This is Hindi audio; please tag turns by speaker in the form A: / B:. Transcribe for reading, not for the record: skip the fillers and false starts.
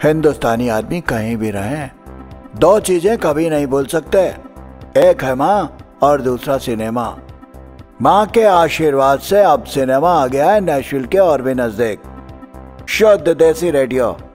A: हिंदुस्तानी आदमी कहीं भी रहे, दो चीजें कभी नहीं भूल सकते, एक है माँ और दूसरा सिनेमा। माँ के आशीर्वाद से अब सिनेमा आ गया है नेशविल के और भी नजदीक। शुद्ध देसी रेडियो।